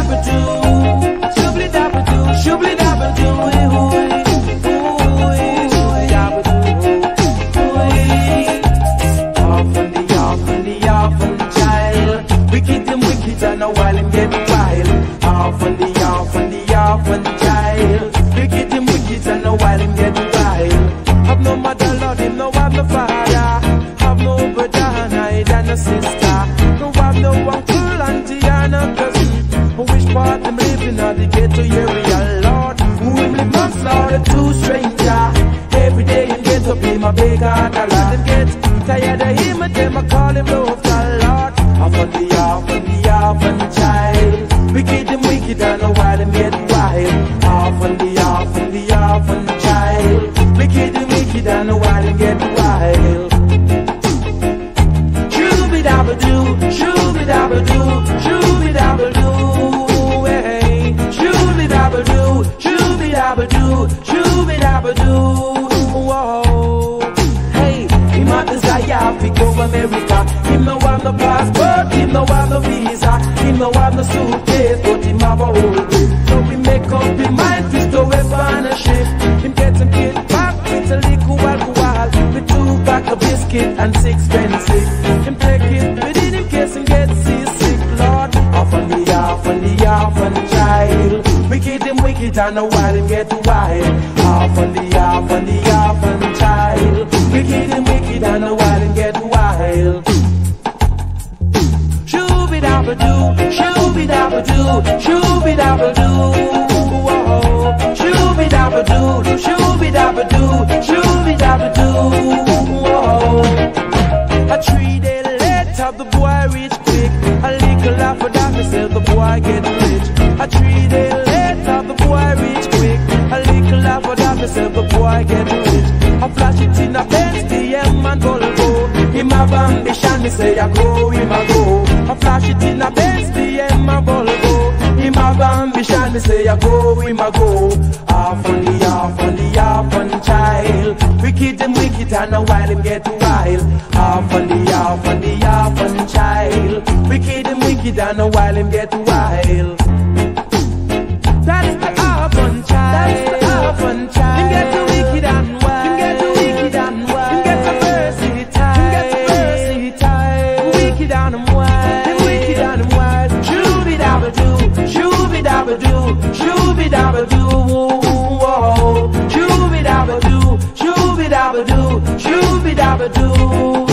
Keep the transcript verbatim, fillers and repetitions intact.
dabba doo, shoobly dabba doo, shoobly dabba doo. And a while him get wild. Off on the off on the off on the child. Wicked him wicked and a while him get wild. Have no mother, Lord, him no have no father. Have no brother, neither and no sister. No have no uncle, auntie and a cousin. Which part them living on the ghetto area, Lord? Who him live amongst slaughter two stranger. Every day him get up him a beg out a lot. Him get tired of him and them a call him love the Lord. Off on the off on the off on the child. Wicked and wicked and a while him get wild. Off on the off on the off on the child. Wicked and wicked and a while him get wild. Shooby dabba doo, shooby dabba doo, shooby dabba doo, hey. Shooby dabba doo, shooby dabba doo, shooby dabba doo, whoa. Hey, he might desire to go America. Him no have no passport, him no have no visa, him no have no suitcase, but him have a whole grip. So we make up him mind to stow a partnership. Him get him kid back with a liquor alcohol, with two pack of biscuit and six pences. Him take it within him case him get seasick, Lord. Off on the off on the off on the child. Wicked him wicked and a while him get wild. Off on the off on the off on the child. Wicked him wicked and a while him get wild. Shooby dabba doo, shooby dabba doo, shooby dabba doo, whoa. Shooby dabba doo, shooby dabba doo, shooby dabba doo, whoa. A three day later the boy reach quick. A little laugh for that myself the boy get rich. A three day later the boy reach quick. A little laugh for that myself the boy get rich. A flash it in a Benz, B M and Volvo. Him have ambition, me say I go, him a go. I flash it in a Benz, B M and Volvo. Him have ambition, me say I go, him a go. Off on the off on the off on the child. Wicked and wicked and a while him get wild. Off on the off on the off on the child. Wicked and wicked and a while him get wild. That's the off on child. That's the off on child. Him get the wicked and wild. Him get the wicked and wild. Him get the versatile. Him get the versatile. Wicked and him wild. Him wicked and him wild. Shooby dabba doo, shooby dabba doo, shooby dabba doo, whoa. Shooby dabba doo, shooby dabba doo, shooby dabba doo.